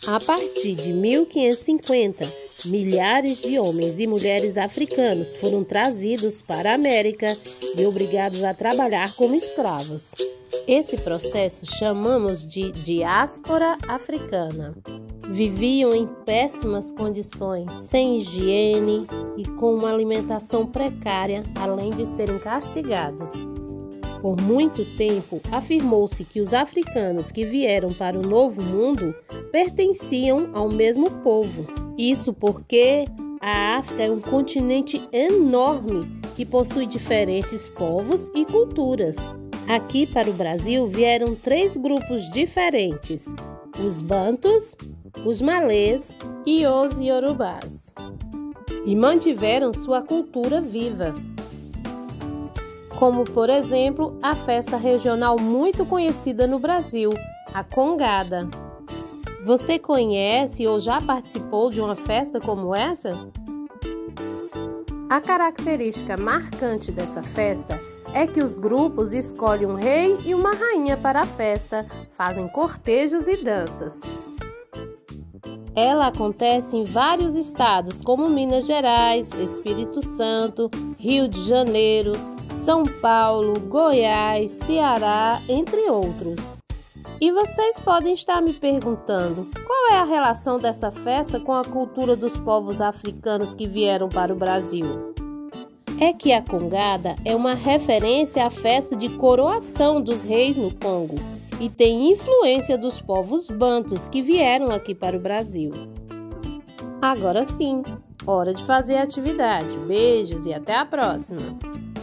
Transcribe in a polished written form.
A partir de 1550, milhares de homens e mulheres africanos foram trazidos para a América e obrigados a trabalhar como escravos. Esse processo chamamos de diáspora africana. Viviam em péssimas condições, sem higiene e com uma alimentação precária, além de serem castigados. Por muito tempo, afirmou-se que os africanos que vieram para o Novo Mundo pertenciam ao mesmo povo. Isso porque a África é um continente enorme que possui diferentes povos e culturas. Aqui para o Brasil vieram 3 grupos diferentes: os Bantus, os Malês e os Iorubás. E mantiveram sua cultura viva. Como, por exemplo, a festa regional muito conhecida no Brasil, a Congada. Você conhece ou já participou de uma festa como essa? A característica marcante dessa festa é que os grupos escolhem um rei e uma rainha para a festa, fazem cortejos e danças. Ela acontece em vários estados, como Minas Gerais, Espírito Santo, Rio de Janeiro, São Paulo, Goiás, Ceará, entre outros. E vocês podem estar me perguntando, qual é a relação dessa festa com a cultura dos povos africanos que vieram para o Brasil? É que a Congada é uma referência à festa de coroação dos reis no Congo e tem influência dos povos bantus que vieram aqui para o Brasil. Agora sim, hora de fazer a atividade. Beijos e até a próxima!